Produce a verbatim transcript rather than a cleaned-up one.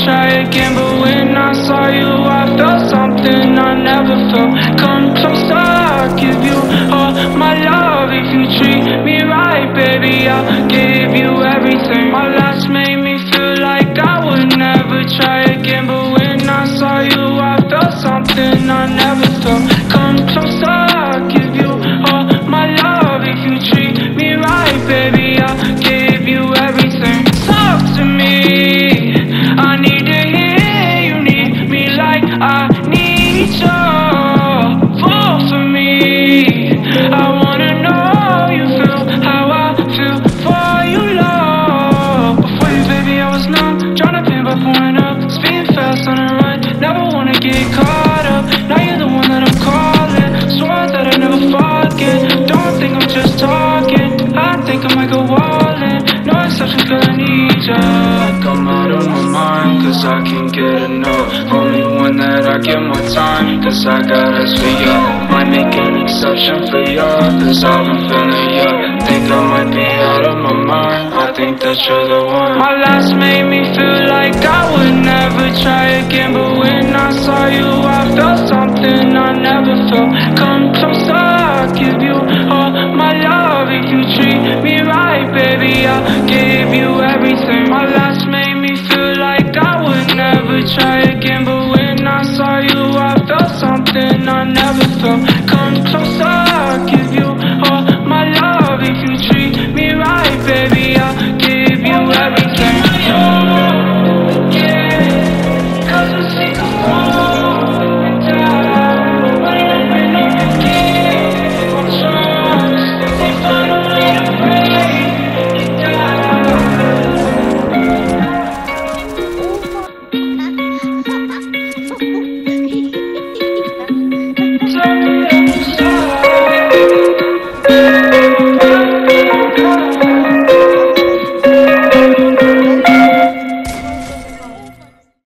try again, but when I saw you I felt something I never felt. Come closer, I'll give you all my love. If you treat me right, baby, I'll give you everything. My last made me feel like I would never try again, but when I saw you I felt something I never felt. Come closer, I'll give you all my love. If you treat me right, baby, I'll give you everything. Talk to me, I need to hear you need me like I need you. Fall for me, I wanna know you feel how I feel for you, love. Before you, baby, I was numb, tryna pin by pouring up, speeding fast on the run, never wanna get caught up. Now you're the one that I'm calling, swore that I never forget. Don't think I'm just talking, I think I might go all in. No exception, cause I need ya. Like I'm out of my mind, cause I can't get enough. Only one that I give my time, cause I got eyes for ya. Might make an exception for ya, cause I've been feeling ya. Think I might be out of my mind, I think that you're the one. My last made me feel like I would never try again, but when I saw you I felt something I never felt. Come close.